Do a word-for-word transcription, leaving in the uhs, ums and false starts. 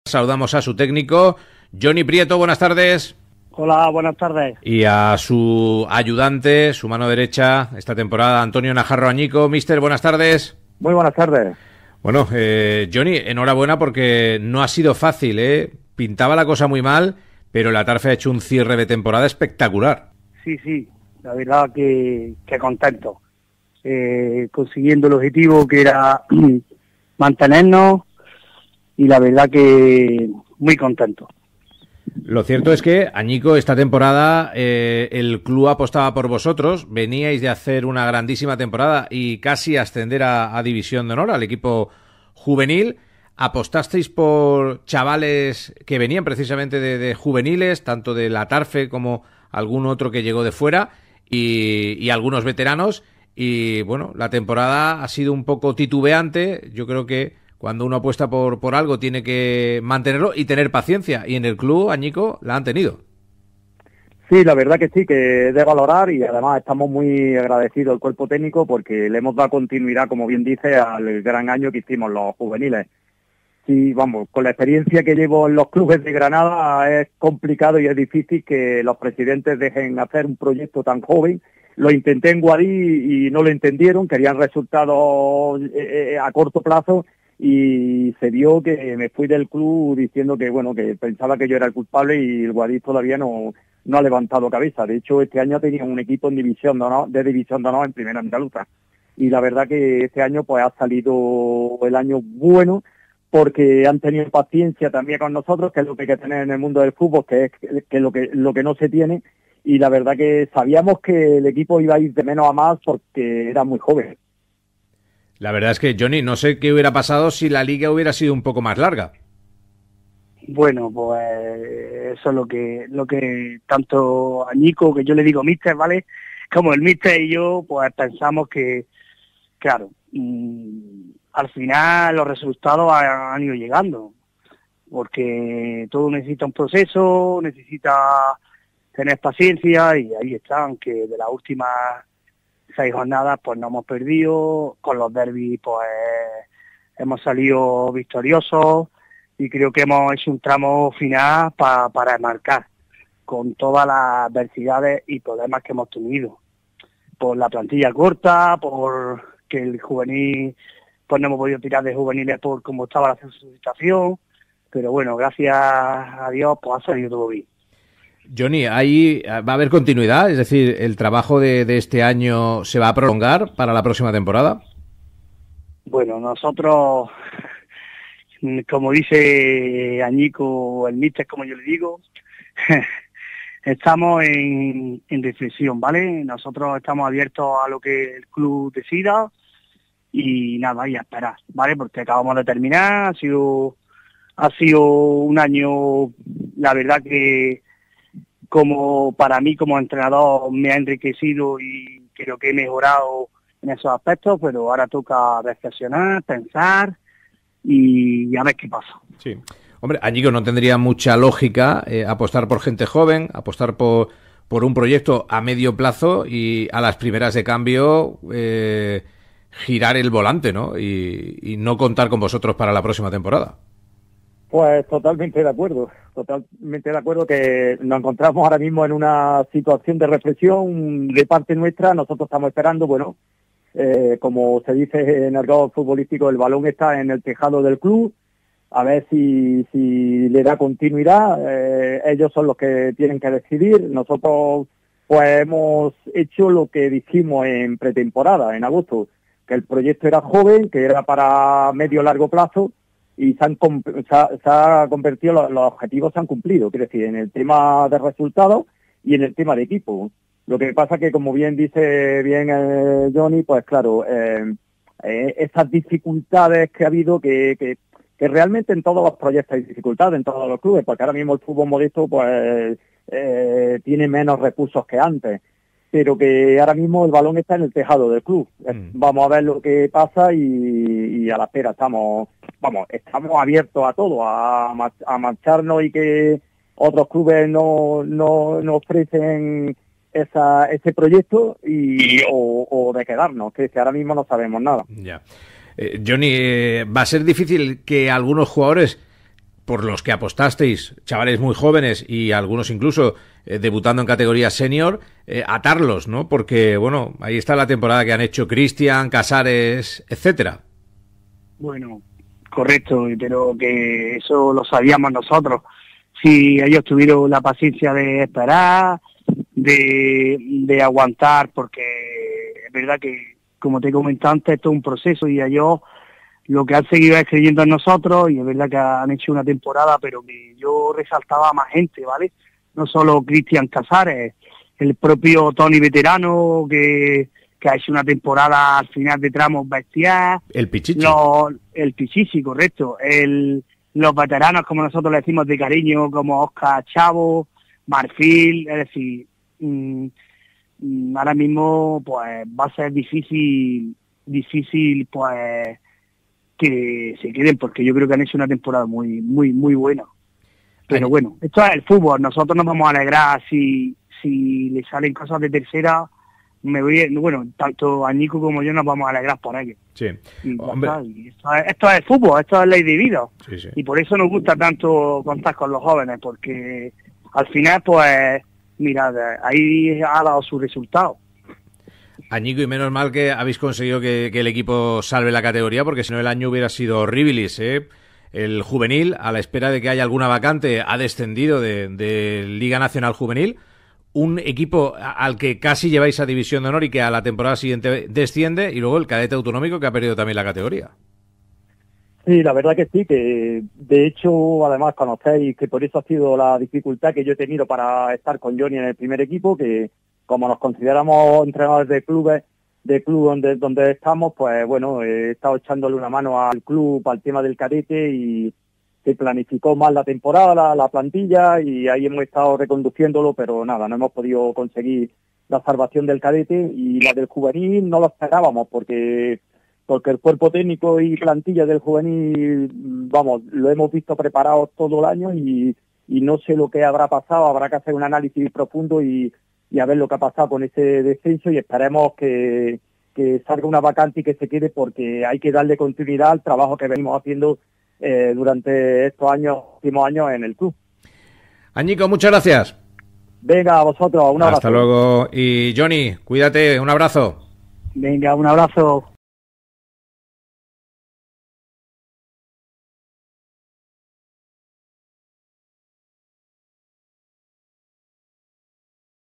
Saludamos a su técnico, Johnny Prieto, buenas tardes. Hola, buenas tardes. Y a su ayudante, su mano derecha, esta temporada, Antonio Najarro Añico. Mister, buenas tardes. Muy buenas tardes. Bueno, eh, Johnny, enhorabuena porque no ha sido fácil, ¿eh? Pintaba la cosa muy mal, pero la Tarfe ha hecho un cierre de temporada espectacular. Sí, sí, la verdad que, que contento. Eh, consiguiendo el objetivo que era mantenernos y la verdad que muy contento. Lo cierto es que, Añico, esta temporada eh, el club apostaba por vosotros, veníais de hacer una grandísima temporada y casi ascender a, a División de Honor, al equipo juvenil. Apostasteis por chavales que venían precisamente de, de juveniles, tanto de la Tarfe como algún otro que llegó de fuera, y, y algunos veteranos, y bueno, la temporada ha sido un poco titubeante. Yo creo que cuando uno apuesta por, por algo tiene que mantenerlo y tener paciencia, y en el club, Añico, la han tenido. Sí, la verdad que sí, que es de valorar, y además estamos muy agradecidos al cuerpo técnico porque le hemos dado continuidad, como bien dice, al gran año que hicimos los juveniles. Sí, vamos, con la experiencia que llevo en los clubes de Granada es complicado y es difícil que los presidentes dejen hacer un proyecto tan joven. Lo intenté en Guadí y no lo entendieron, querían resultados eh, a corto plazo, y se vio que me fui del club diciendo que bueno que pensaba que yo era el culpable, y el Guadix todavía no, no ha levantado cabeza. De hecho, este año tenía un equipo en división de honor, de división de honor en primera andaluza, y la verdad que este año pues ha salido el año bueno porque han tenido paciencia también con nosotros, que es lo que hay que tener en el mundo del fútbol, que es que lo que lo que no se tiene, y la verdad que sabíamos que el equipo iba a ir de menos a más porque era muy joven. La verdad es que, Johnny, no sé qué hubiera pasado si la liga hubiera sido un poco más larga. Bueno, pues eso es lo que lo que tanto Añico, que yo le digo Mister, ¿vale? Como el Mister y yo, pues pensamos que, claro, mmm, al final los resultados han, han ido llegando, porque todo necesita un proceso, necesita tener paciencia, y ahí están, que de las últimas seis jornadas pues no hemos perdido, con los derbis pues hemos salido victoriosos, y creo que hemos hecho un tramo final pa, para marcar, con todas las adversidades y problemas que hemos tenido, por la plantilla corta, por que el juvenil pues no hemos podido tirar de juveniles por cómo estaba la situación, pero bueno, gracias a Dios pues ha salido todo bien. Johnny, ¿ahí va a haber continuidad? Es decir, ¿el trabajo de, de este año se va a prolongar para la próxima temporada? Bueno, nosotros, como dice Añico, el míster, como yo le digo, estamos en, en reflexión, ¿vale? Nosotros estamos abiertos a lo que el club decida, y nada, y a esperar, ¿vale? Porque acabamos de terminar, ha sido, ha sido un año, la verdad que como para mí como entrenador me ha enriquecido, y creo que he mejorado en esos aspectos, pero ahora toca reflexionar, pensar y a ver qué pasa. Sí. Hombre, Añico, no tendría mucha lógica eh, apostar por gente joven, apostar por, por un proyecto a medio plazo y a las primeras de cambio eh, girar el volante, ¿no? Y, y no contar con vosotros para la próxima temporada. Pues totalmente de acuerdo, totalmente de acuerdo que nos encontramos ahora mismo en una situación de reflexión de parte nuestra. Nosotros estamos esperando, bueno, eh, como se dice en el argot futbolístico, el balón está en el tejado del club, a ver si, si le da continuidad. Eh, ellos son los que tienen que decidir. Nosotros pues hemos hecho lo que dijimos en pretemporada, en agosto, que el proyecto era joven, que era para medio largo plazo, y se han, se ha, se ha convertido, los, los objetivos se han cumplido, quiero decir, en el tema de resultados y en el tema de equipo. Lo que pasa que, como bien dice bien eh, Johnny, pues claro, eh, eh, esas dificultades que ha habido, que, que, que realmente en todos los proyectos hay dificultades, en todos los clubes, porque ahora mismo el fútbol modesto pues eh, tiene menos recursos que antes, pero que ahora mismo el balón está en el tejado del club. Mm. Vamos a ver lo que pasa, y, y a la espera estamos, vamos, estamos abiertos a todo, a, a marcharnos, y que otros clubes no, no, no ofrecen esa, ese proyecto, y o, o de quedarnos, que, que ahora mismo no sabemos nada. Ya. Eh, Johnny, eh, va a ser difícil que algunos jugadores por los que apostasteis, chavales muy jóvenes y algunos incluso eh, debutando en categoría senior, eh, atarlos, ¿no? Porque, bueno, ahí está la temporada que han hecho Cristian, Casares, etcétera. Bueno, correcto, pero que eso lo sabíamos nosotros. Si ellos tuvieron la paciencia de esperar, de, de aguantar, porque es verdad que, como te comenté antes, esto es un proceso y ellos lo que han seguido es creyendo en nosotros, y es verdad que han hecho una temporada, pero que yo resaltaba a más gente, ¿vale? No solo Cristian Casares, el propio Tony Veterano, que, que ha hecho una temporada al final de tramos bestial. El Pichichi. Los, el Pichichi, correcto. El, los veteranos, como nosotros le decimos de cariño, como Oscar Chavo, Marfil, es decir, mmm, ahora mismo pues va a ser difícil, difícil pues que se queden, porque yo creo que han hecho una temporada muy, muy, muy buena. Pero bueno, esto es el fútbol, nosotros nos vamos a alegrar si, si le salen cosas de tercera, me voy, bueno, tanto a Nico como yo nos vamos a alegrar por ello. Sí. Y hombre. Y esto, es, esto es el fútbol, esto es ley de vida. Sí, sí. Y por eso nos gusta tanto contar con los jóvenes, porque al final, pues, mira, ahí ha dado su resultado. Añico, y menos mal que habéis conseguido que, que el equipo salve la categoría, porque si no el año hubiera sido horribilis, ¿eh? El juvenil, a la espera de que haya alguna vacante, ha descendido de, de Liga Nacional Juvenil. Un equipo al que casi lleváis a División de Honor y que a la temporada siguiente desciende, y luego el cadete autonómico, que ha perdido también la categoría. Sí, la verdad que sí, que de hecho, además conocéis que por eso ha sido la dificultad que yo he tenido para estar con Johnny en el primer equipo, que como nos consideramos entrenadores de clubes, de club donde donde estamos, pues bueno, he estado echándole una mano al club al tema del cadete y se planificó mal la temporada, la, la plantilla, y ahí hemos estado reconduciéndolo, pero nada, no hemos podido conseguir la salvación del cadete, y la del juvenil no lo esperábamos porque porque el cuerpo técnico y plantilla del juvenil, vamos, lo hemos visto preparado todo el año y, y no sé lo que habrá pasado, habrá que hacer un análisis profundo y y a ver lo que ha pasado con ese descenso, y esperemos que, que salga una vacante y que se quede, porque hay que darle continuidad al trabajo que venimos haciendo eh, durante estos años, últimos años en el club. Añico, muchas gracias. Venga, a vosotros, un abrazo. Hasta luego. Y Johnny, cuídate, un abrazo. Venga, un abrazo.